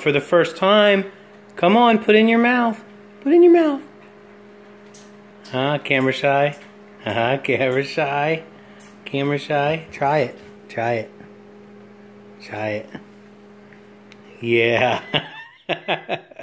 for the first time. Come on, put in your mouth. Put in your mouth. Camera shy. Camera shy. Camera shy. Try it. Try it. Try it. Yeah.